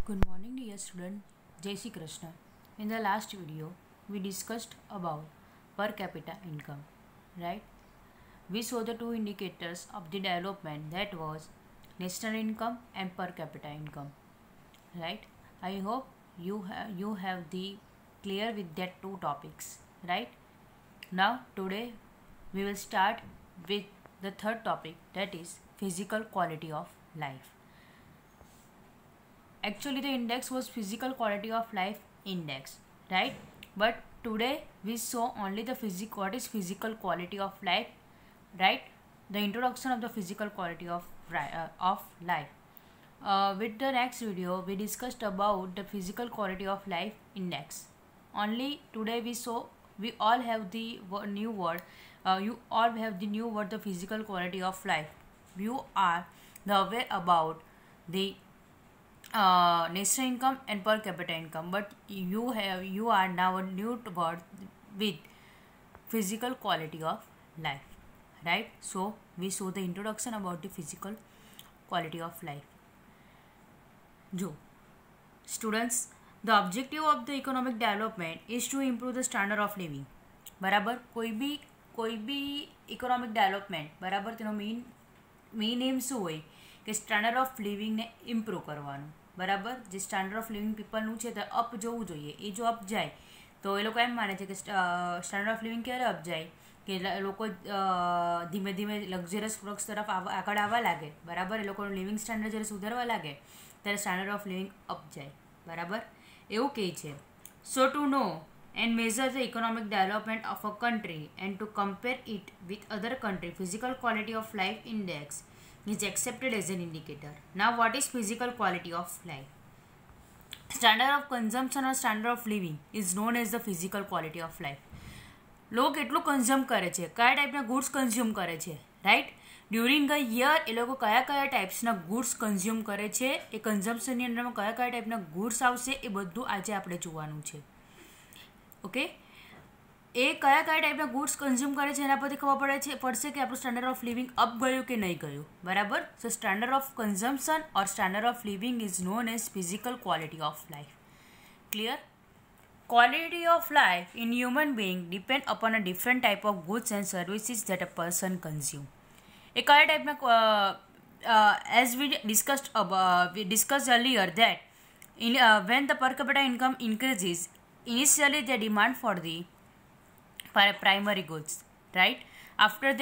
Good morning, dear student. Jai Shri Krishna. In the last video, we discussed about per capita income, right? We saw the two indicators of the development, that was national income and per capita income, right? I hope you have the clear with that two topics, right? Now today we will start with the third topic, that is physical quality of life. Actually the index was physical quality of life index, right? But today we saw only the what is physical quality of life, right? The introduction of the physical quality of life. With the next video we discussed about the physical quality of life index. Only today we all have the new word. You all have the new word, the physical quality of life. You are aware about the national income and per capita income, but you are now a new word with physical quality of life, right? So we saw the introduction about the physical quality of life. Jo students, the objective of the economic development is to improve the standard of living. बराबर कोई भी economic development बराबर तेनो main M શું હોય કે standard of લિવિંગને improve કરવાનું. બરાબર, જે સ્ટાન્ડર્ડ ઓફ લિવિંગ પીપલનું છે તે અપ જવું જોઈએ. એ જો અપ જાય તો એ લોકો એમ માને છે કે સ્ટાન્ડર્ડ ઓફ લિવિંગ ક્યારે અપ જાય કે લોકો ધીમે ધીમે લક્ઝરિયસ પ્રોડક્ટ્સ તરફ આગળ આવવા લાગે. બરાબર, એ લોકોનું લિવિંગ સ્ટાન્ડર્ડ જ્યારે સુધારવા લાગે ત્યારે સ્ટાન્ડર્ડ ઓફ લિવિંગ અપ જાય. બરાબર, એવું કહે છે. So to know and measure the economic development of a country and to compare it with other country, physical quality of life index is accepted as an indicator. Now what is physical quality of life? Standard of consumption or standard of living is known as the physical quality of life. લોકો કેટલું consume કરે છે, કયા ટાઈપના goods consume કરે છે, right? During a year એ લોકો કયા ટાઈપ્સના ગુડ્સ કન્ઝ્યુમ કરે છે, એ કન્ઝમ્પશનની અંદરમાં કયા ટાઈપના ગુડ્સ આવશે, એ બધું આજે આપણે જોવાનું છે. ઓકે, એ કયા ટાઈપના ગુડ્સ કન્ઝ્યુમ કરે છે એના પરથી ખબર પડશે કે આપણું સ્ટાન્ડર્ડ ઓફ લિવિંગ અપ ગયું કે નહીં ગયું. બરાબર, so standard of consumption or standard of living is known as physical quality of life. Clear? Quality of life in human being depend upon a different type of goods and services that a person consume. એ કયા ટાઈપના as we discussed earlier that when the per capita income increases, initially the demand for the primary goods, right? After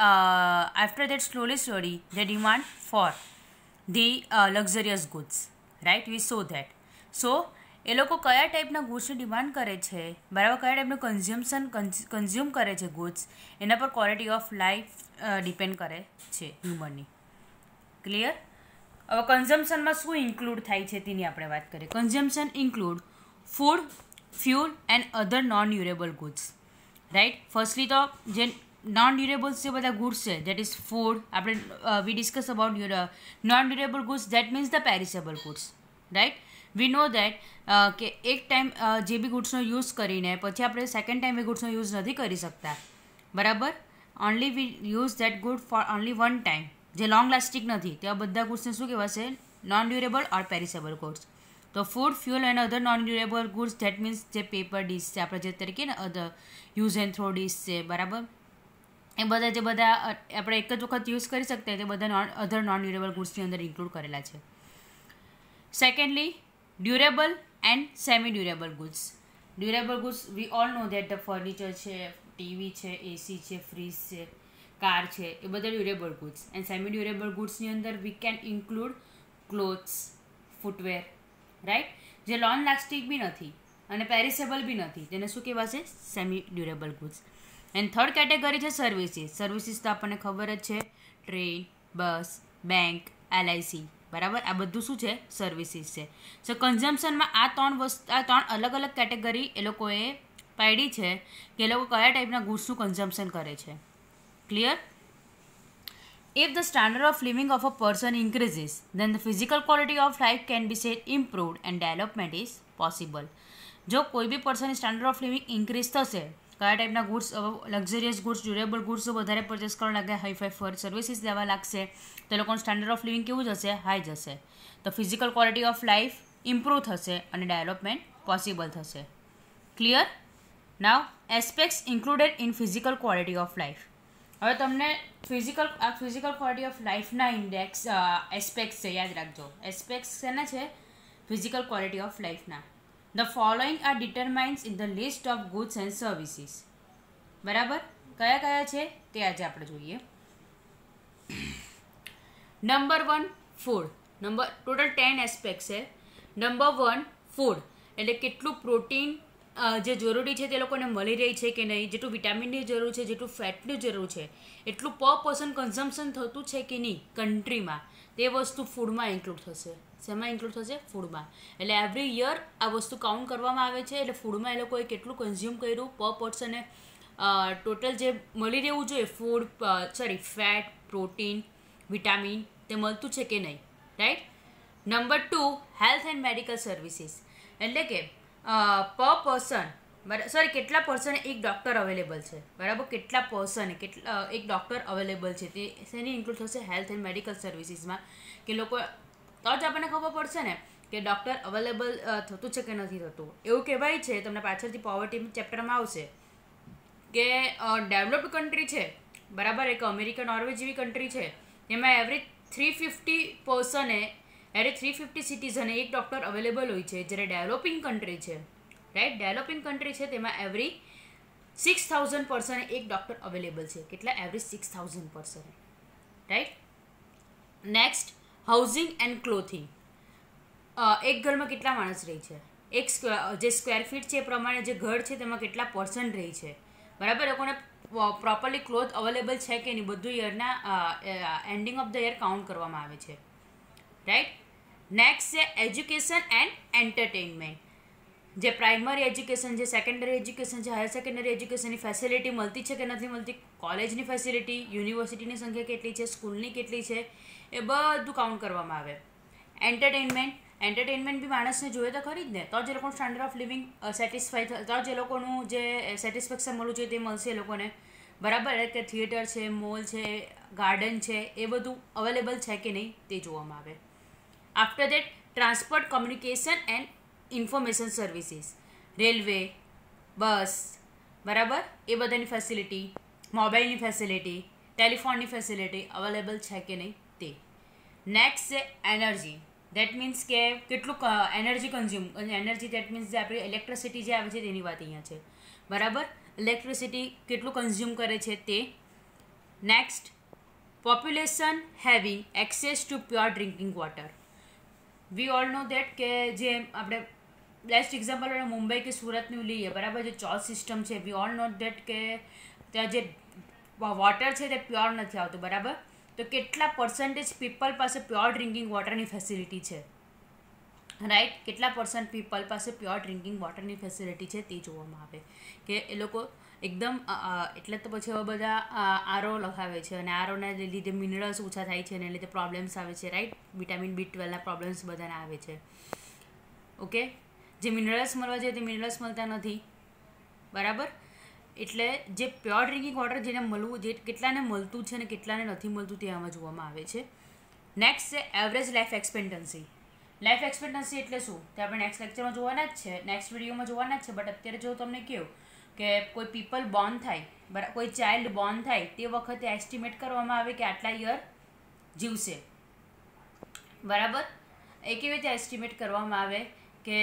that slowly the demand for the luxurious goods, right? We saw that. So એ લોકો કયા ટાઈપના ગુડ્સની demand કરે છે, બરાબર, કયા ટાઈપનું consume કરે છે ગુડ્સ, એના પર ક્વોલિટી ઓફ લાઈફ ડિપેન્ડ કરે છે હ્યુમનની. ક્લિયર? હવે કન્ઝમ્પશનમાં શું ઇન્ક્લુડ થાય છે તેની આપણે વાત કરીએ. Consumption include food, fuel and other non durable goods, right? Firstly તો જે નોન ડ્યુરેબલ્સ જે બધા ગુડ્સ છે, દેટ ઇઝ ફૂડ. આપણે we discuss about non durable goods, that means the perishable goods, right? We know that કે એક time જે બી ગુડ્સનો use કરીને પછી આપણે સેકન્ડ ટાઈમ એ ગુડ્સનો યુઝ નથી કરી શકતા. બરાબર, only we use that good for only one time. જે લોંગ લાસ્ટિંગ નથી તેવા બધા ગુડ્સને શું કહેવાશે? Non durable or perishable goods. તો food, fuel and other non durable goods, that means જે પેપર ડીશ છે, આપણે જે તરીકે ને other use and throw dish છે, બરાબર, એ બધા આપણે એક જ વખત યુઝ કરી શકતા હોય તે બધા અધર નોન ડ્યુરેબલ ગુડ્સની અંદર ઇન્ક્લુડ કરેલા છે. Secondly, durable and semi durable goods. Durable goods we all know that the furniture છે, ટીવી છે, એસી છે, ફ્રીજ છે, કાર છે, એ બધા durable goods. And semi durable ગુડ્સની અંદર we can include clothes, footwear, right? જે લોંગ લાસ્ટિંગ બી નથી અને પેરિસેબલ બી નથી, તેને શું કહેવાશે? Semi durable goods. And third category છે સર્વિસીસ. સર્વિસીસ તો આપણને ખબર જ છે, ટ્રેન, બસ, બેંક, LIC, બરાબર, આ બધું શું છે? સર્વિસીસ છે. સો કન્ઝમ્પશનમાં આ ત્રણ અલગ અલગ કેટેગરી એ લોકોએ પાડી છે કે એ લોકો કયા ટાઈપના ગુડ્સનું કન્ઝમ્પશન કરે છે. Clear? If the standard of living of a person increases, then the physical quality of life can be said improved and development is possible. જો કોઈ બી પર્સનની સ્ટાન્ડર્ડ ઓફ લિવિંગ ઇન્ક્રીઝ થશે, કયા ટાઈપના goods, luxurious goods, durable goods વધારે purchase કરવા લાગે, હાઈ ફાઈ સર્વિસીસ લેવા લાગશે, તો લોકોનું સ્ટાન્ડર્ડ ઓફ લિવિંગ કેવું જશે? હાઈ જશે. તો physical quality of life improve થશે અને ડેવલપમેન્ટ પોસિબલ થશે. Clear? Now aspects included in physical quality of life. હવે તમને ફિઝિકલ ક્વોલિટી ઓફ લાઈફના ઇન્ડેક્સ એસ્પેક્ટ્સ છે, યાદ રાખજો. એસ્પેક્ટ્સ શેના છે? ફિઝિકલ ક્વોલિટી ઓફ લાઈફના. The following are determines in the list of goods and services. બરાબર? કયા કયા છે તે આજે આપણે જોઈએ. Number 1 food. ટોટલ 10 એસ્પેક્ટ છે. નંબર 1 ફૂડ એટલે કેટલું પ્રોટીન જે જરૂરી છે તે લોકોને મળી રહી છે કે નહીં, જેટલું વિટામિનની જરૂર છે, જેટલું ફેટની જરૂર છે, એટલું પર પર્સન કન્ઝમ્પશન થતું છે કે નહીં કન્ટ્રીમાં, તે વસ્તુ ફૂડમાં ઇન્ક્લુડ થશે. શેમાં ઇન્ક્લુડ થશે? ફૂડમાં. એટલે એવરી યર આ વસ્તુ કાઉન્ટ કરવામાં આવે છે. એટલે ફૂડમાં એ લોકોએ કેટલું કન્ઝ્યુમ કર્યું પર પર્સને ટોટલ જે મળી રહેવું જોઈએ ફૂડ ફેટ, પ્રોટીન, વિટામિન તે મળતું છે કે નહીં. Right. Number 2 health and medical services એટલે કે પર પર્સન કેટલા પર્સને એક ડૉક્ટર અવેલેબલ છે. બરાબર? કેટલા પર્સને એક ડૉક્ટર અવેલેબલ છે તે શેની ઇન્ક્લુડ થશે? હેલ્થ એન્ડ મેડિકલ સર્વિસીસમાં. કે લોકો તો જ આપણને ખબર પડશે ને કે ડૉક્ટર અવેલેબલ થતું છે કે નથી થતું. એવું કહેવાય છે, તમને પાછળથી પોવર્ટી ચેપ્ટરમાં આવશે કે ડેવલપ્ડ કન્ટ્રી છે, બરાબર, એક અમેરિકા, નોર્વે જેવી કન્ટ્રી છે, એમાં એવરી 350 પર્સને એરે 350 સિટીઝને એક ડૉક્ટર અવેલેબલ હોય છે. જ્યારે ડેવલપિંગ કન્ટ્રી છે, રાઈટ, ડેવલપિંગ કન્ટ્રી છે તેમાં એવરી 6000 પર્સને એક ડૉક્ટર અવેલેબલ છે. કેટલા? એવરી 6000 પર્સને. Right. Next housing and clothing. એક ઘરમાં કેટલા માણસ રહે છે, જે સ્ક્વેર ફીટ છે એ પ્રમાણે જે ઘર છે તેમાં કેટલા પર્સન રહે છે, બરાબર, લોકોને પ્રોપરલી ક્લોથ અવેલેબલ છે કે નહીં, બધું યરના ending of the year count કરવામાં આવે છે. રાઈટ. નેક્સ્ટ છે એજ્યુકેશન એન્ડ એન્ટરટેનમેન્ટ. જે પ્રાઇમરી એજ્યુકેશન છે, સેકન્ડરી એજ્યુકેશન છે, હાયર સેકન્ડરી એજ્યુકેશનની ફેસિલિટી મળતી છે કે નથી મળતી, કોલેજની ફેસિલિટી, યુનિવર્સિટીની સંખ્યા કેટલી છે, સ્કૂલની કેટલી છે, એ બધું કાઉન્ટ કરવામાં આવે. એન્ટરટેનમેન્ટ બી માણસને જોઈએ તો ખરી જ ને, તો જ એ લોકોનું સ્ટાન્ડર્ડ ઓફ લિવિંગ સેટિસ્ફાય તો જ એ લોકોનું જે સેટિસ્ફેક્શન મળવું જોઈએ તે મળશે એ લોકોને. બરાબર? એટલે કે થિયેટર છે, મોલ છે, ગાર્ડન છે, એ બધું અવેલેબલ છે કે નહીં તે જોવામાં આવે. After that transport, communication and information services. Railway, bus, બરાબર, એ બધાની ફેસિલિટી, મોબાઈલની ફેસિલિટી, ટેલિફોનની ફેસિલિટી અવેલેબલ છે કે નહીં તે. નેક્સ્ટ છે એનર્જી. દેટ મીન્સ કે કેટલું energy consume, energy that means જે આપણી ઇલેક્ટ્રિસિટી જે આવે છે તેની વાત અહીંયા છે. બરાબર? ઇલેક્ટ્રિસિટી કેટલું કન્ઝ્યુમ કરે છે તે. Next population having access to pure drinking water. We all know that કે જે આપણે બેસ્ટ એક્ઝામ્પલ આપણે મુંબઈ કે સુરતનું લઈએ, બરાબર, જે ચોલ સિસ્ટમ છે, વી ઓલ નો દેટ કે ત્યાં જે વોટર છે તે પ્યોર નથી આવતું. બરાબર? તો કેટલા પર્સન્ટેજ પીપલ પાસે પ્યોર ડ્રિંકિંગ વોટરની ફેસિલિટી છે, રાઈટ, કેટલા પર્સન્ટ પીપલ પાસે પ્યોર ડ્રિંકિંગ વોટરની ફેસિલિટી છે તે જોવામાં આવે. કે એ લોકો એકદમ એટલે તો પછી હવે બધા આરો લખાવે છે અને આરોના લીધે મિનરલ્સ ઓછા થાય છે અને એને લીધે પ્રોબ્લેમ્સ આવે છે, રાઈટ, વિટામિન B12ના પ્રોબ્લેમ્સ બધાને આવે છે. ઓકે, જે મિનરલ્સ મળવા જોઈએ તે મિનરલ્સ મળતા નથી. બરાબર? એટલે જે પ્યોર ડ્રિંકિંગ વોટર જેને મળવું, જે કેટલાને મળતું છે અને કેટલાને નથી મળતું તે આમાં જોવામાં આવે છે. નેક્સ્ટ છે average life expectancy. Life expectancy એટલે શું તે આપણે નેક્સ્ટ લેક્ચરમાં જોવાના જ છે, નેક્સ્ટ વિડીયોમાં જોવાના જ છે. બટ અત્યારે જો તમને કહ્યું કે કોઈ પીપલ બોર્ન થાય, બરાબર, કોઈ ચાઇલ્ડ બોર્ન થાય તે વખતે એસ્ટિમેટ કરવામાં આવે કે આટલા યર જીવશે. બરાબર? એ કેવી રીતે એસ્ટિમેટ કરવામાં આવે કે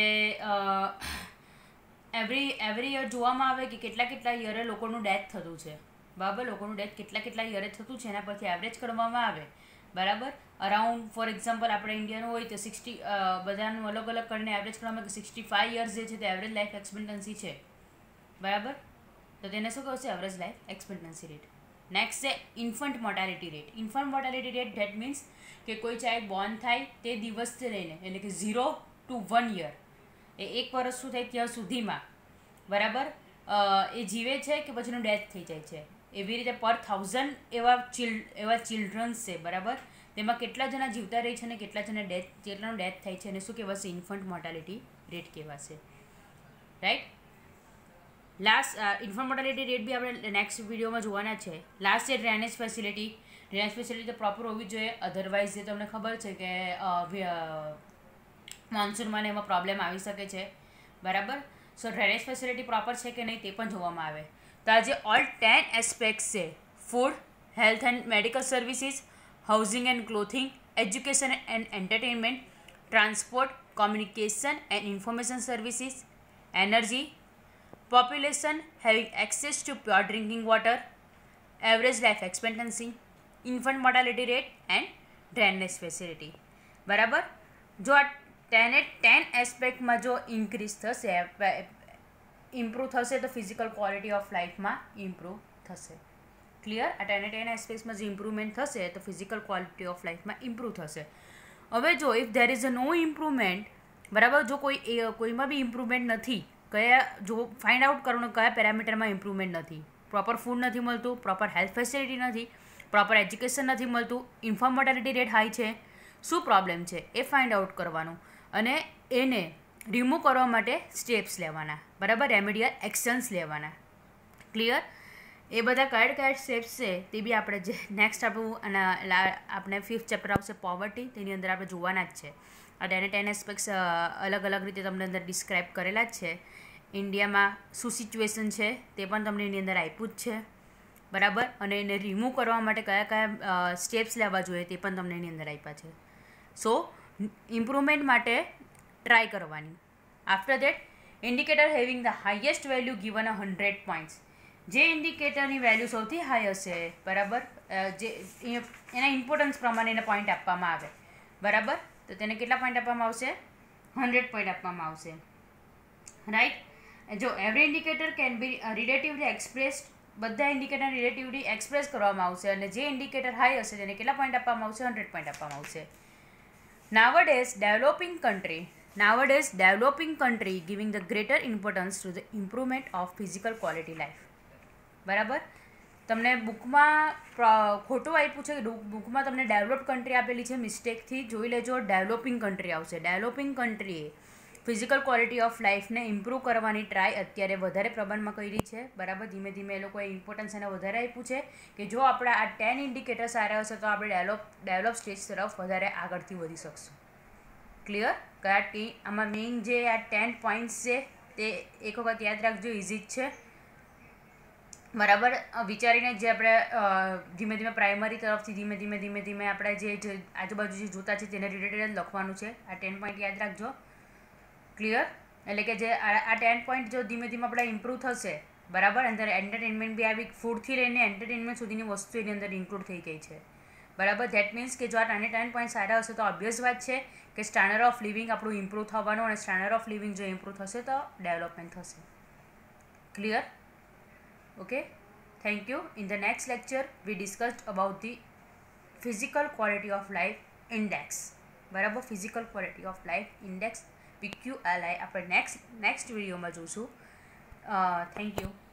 એવરી યર જોવામાં આવે કે કેટલા યરે લોકોનું ડેથ થતું છે. બરાબર? લોકોનું ડેથ કેટલા યરે થતું છે એના પરથી એવરેજ કરવામાં આવે. બરાબર? અરાઉન્ડ ફોર એક્ઝામ્પલ આપણે ઇન્ડિયાનું હોય તો 60 બધાનું અલગ અલગ કરીને એવરેજ કરવામાં આવે કે 65 યર્સ જે છે તે એવરેજ લાઈફ એક્સપેક્ટન્સી છે. બરાબર? તો તેને શું કહેશે? Average life expectancy rate. Next છે infant mortality rate. Infant mortality rate that means કે કોઈ ચાઇલ્ડ બોર્ન થાય તે દિવસથી લઈને એટલે કે 0 to 1 યર, એ 1 વર્ષ શું થાય ત્યાં સુધીમાં, બરાબર, એ જીવે છે કે પછીનું ડેથ થઈ જાય છે. એવી રીતે પર 1000 એવા ચિલ્ડ્રન્સ છે, બરાબર, તેમાં કેટલા જણા જીવતા રહે છે અને કેટલાનું ડેથ થાય છે અને શું કહેવાશે? ઇન્ફન્ટ મોર્ટાલિટી રેટ કહેવાશે. Right? Last infant mortality rate બી આપણે નેક્સ્ટ વિડીયોમાં જોવાના છે. લાસ્ટ છે ડ્રેનેજ ફેસિલિટી. ડ્રેનેજ ફેસિલિટી તો પ્રોપર હોવી જોઈએ, અધરવાઇઝ જે તમને ખબર છે કે મોન્સૂનમાં ને એમાં પ્રોબ્લેમ આવી શકે છે, બરાબર. સો ડ્રેનેજ ફેસિલિટી પ્રોપર છે કે નહીં તે પણ જોવામાં આવે. તો આ જે ઓલ 10 એસ્પેક્ટ્સ છે, food, health and medical services, housing and clothing, education and entertainment, transport, communication and information services, energy, population having access to pure drinking water, average life expectancy, infant mortality rate and drainage facility. બરાબર. જો આ 10 એસ્પેક્ટમાં જો increase થશે, improve થશે તો physical quality of લાઈફમાં improve થશે. Clear? આ 10 એસ્પેક્ટ્સમાં જે ઇમ્પ્રુવમેન્ટ થશે તો ફિઝિકલ ક્વોલિટી ઓફ લાઈફમાં ઇમ્પ્રૂવ થશે. હવે જો if there is a no improvement, બરાબર, જો કોઈમાં બી ઇમ્પ્રુવમેન્ટ નથી, જો ફાઇન્ડ આઉટ કરવાનું કયા પેરામીટરમાં ઇમ્પ્રુવમેન્ટ નથી, પ્રોપર ફૂડ નથી મળતું, પ્રોપર હેલ્થ ફેસિલિટી નથી, પ્રોપર એજ્યુકેશન નથી મળતું, ઇન્ફર્મ મોર્ટાલિટી રેટ હાઈ છે, શું પ્રોબ્લેમ છે એ ફાઇન્ડ આઉટ કરવાનું અને એને રિમૂવ કરવા માટે સ્ટેપ્સ લેવાના, બરાબર, રેમેડિયલ એક્શન્સ લેવાના. ક્લિયર? એ બધા કયા સ્ટેપ્સ છે તે બી આપણે જે નેક્સ્ટ આપણું અને આપણે 5th ચેપ્ટર આવશે પોવર્ટી, તેની અંદર આપણે જોવાના જ છે. આ 10 એસ્પેક્ટ્સ અલગ અલગ રીતે તમને અંદર ડિસ્ક્રાઇબ કરેલા જ છે. ઇન્ડિયામાં શું સિચ્યુએશન છે તે પણ તમને એની અંદર આપ્યું જ છે, બરાબર, અને એને રિમૂવ કરવા માટે કયા કયા સ્ટેપ્સ લેવા જોઈએ તે પણ તમને એની અંદર આપ્યા છે. સો ઇમ્પ્રુવમેન્ટ માટે ટ્રાય કરવાની. After that indicator having the highest value given a 100 points. જે ઇન્ડિકેટરની વેલ્યુ સૌથી હાઈ હશે, બરાબર, જે એના ઇમ્પોર્ટન્સ પ્રમાણે એને પોઈન્ટ આપવામાં આવે, બરાબર, તો તેને કેટલા પોઈન્ટ આપવામાં આવશે? 100 પોઈન્ટ આપવામાં આવશે, રાઈટ. જો every indicator can be relatively expressed, બધા ઇન્ડિકેટર રિલેટિવલી એક્સપ્રેસ કરવામાં આવશે અને જે ઇન્ડિકેટર હાઈ હશે તેને કેટલા પોઈન્ટ આપવામાં આવશે? 100 પોઈન્ટ આપવામાં આવશે. Nowadays, developing country giving the greater importance to the improvement of physical quality life. બરાબર. તમને બુકમાં ખોટું આપ્યું છે, બુકમાં તમને ડેવલપ્ડ કન્ટ્રી આપેલી છે, મિસ્ટેકથી જોઈ લેજો, ડેવલપિંગ કન્ટ્રી આવશે. ડેવલપિંગ કન્ટ્રીએ ફિઝિકલ ક્વોલિટી ઓફ લાઈફને ઇમ્પ્રૂવ કરવાની ટ્રાય અત્યારે વધારે પ્રમાણમાં કરી છે, બરાબર. ધીમે ધીમે એ લોકોએ ઇમ્પોર્ટન્સ એને વધારે આપ્યું છે કે જો આપણે આ 10 ઇન્ડિકેટર સારા હશે તો આપણે ડેવલપ સ્ટેજ તરફ વધારે આગળથી વધી શકશું. ક્લિયર? કયા આમાં મેઇન જે આ 10 પોઈન્ટ્સ છે તે એક વખત યાદ રાખજો, ઇઝી જ છે, બરાબર. વિચારીને જે આપણે ધીમે ધીમે પ્રાઇમરી તરફથી ધીમે ધીમે આપણે જે આજુબાજુ જે જોતા છે તેને રિલેટેડ લખવાનું છે. આ 10 પોઈન્ટ યાદ રાખજો. ક્લિયર? એટલે કે જે આ 10 પોઈન્ટ જો ધીમે ધીમે આપણે ઇમ્પ્રૂવ થશે, બરાબર. અંદર એન્ટરટેનમેન્ટ બી આવી, ફૂડથી લઈને એન્ટરટેનમેન્ટ સુધીની વસ્તુ એની અંદર ઇન્ક્લુડ થઈ ગઈ છે, બરાબર. ધેટ મીન્સ કે જો આ 10 પોઈન્ટ સારા હશે તો ઓબ્વિયસ વાત છે કે સ્ટાન્ડર્ડ ઓફ લિવિંગ આપણું ઇમ્પ્રૂવ થવાનું અને સ્ટાન્ડર્ડ ઓફ લિવિંગ જો ઇમ્પ્રૂવ થશે તો ડેવલપમેન્ટ થશે. Clear? Okay, thank you. In the next lecture we discussed about the physical quality of life index, બરાબર. physical quality of life index PQLI આપણે next વિડીયોમાં જોઈશું. Thank you.